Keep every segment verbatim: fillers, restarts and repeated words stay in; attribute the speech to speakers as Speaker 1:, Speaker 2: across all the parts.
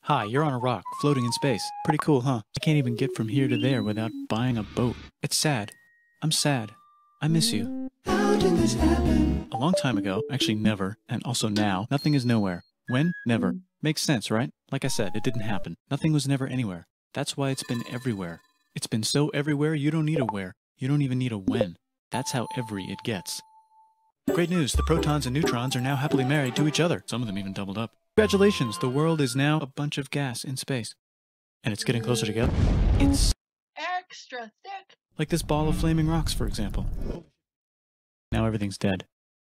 Speaker 1: Hi, you're on a rock, floating in space. Pretty cool, huh? I can't even get from here to there without buying a boat. It's sad. I'm sad. I miss you.
Speaker 2: How did this happen?
Speaker 1: A long time ago, actually never, and also now, nothing is nowhere. When? Never. Makes sense, right? Like I said, it didn't happen. Nothing was never anywhere. That's why it's been everywhere. It's been so everywhere you don't need a where. You don't even need a when. That's how every it gets. Great news, the protons and neutrons are now happily married to each other. Some of them even doubled up. Congratulations, the world is now a bunch of gas in space. And it's getting closer together. It's
Speaker 2: Extra thick.
Speaker 1: like this ball of flaming rocks, for example. Now everything's dead.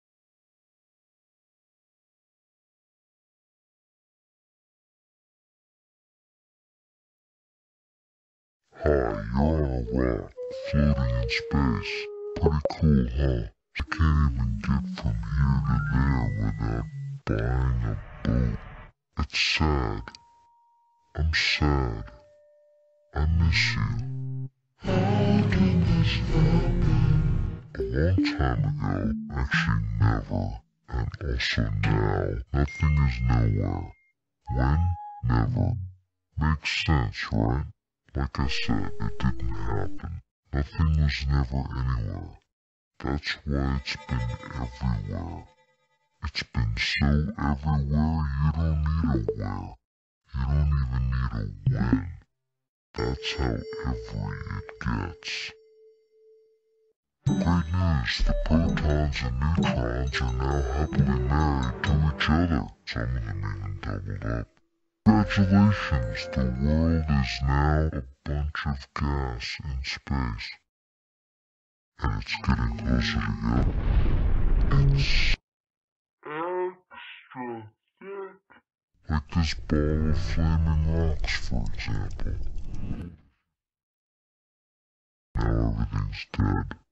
Speaker 3: Hi, you're on a rock, floating in space. Pretty cool, huh? I can't even get from here to there without buying a boat. It's sad. I'm sad. I miss you. How did this happen? A long time ago, actually never, and also now, nothing is nowhere. When? Never. Makes sense, right? Like I said, it didn't happen. Nothing was never anywhere. That's why it's been everywhere. It's been so everywhere you don't need a where. You don't even need a when. That's how every it gets. Great news, the protons and neutrons are now happily married to each other. Some of them even doubled up. Congratulations, the world is now a bunch of gas in space. And it's getting closer together. It's extra thick. Like this ball of flaming rocks, for example. Now everything's dead.